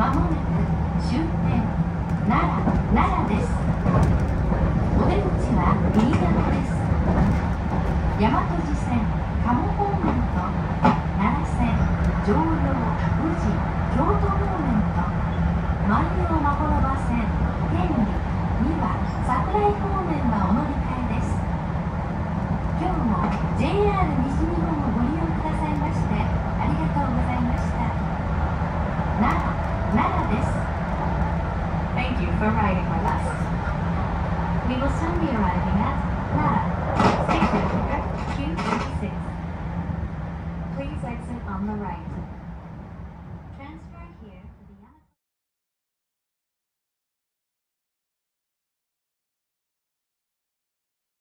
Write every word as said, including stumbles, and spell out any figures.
まもなく終点奈良奈良です。お出口は右側です。大和路線加茂方面と奈良線常陽宇治京都方面と万葉まほろば線天理には桜井方面はお乗り換えです。今日も ジェイアール 西日本をご利用くださいましてありがとうございました。奈良奈良です。 Thank you for riding with us. We will soon be arriving at Nara, station number Q thirty-six. Please exit on the right.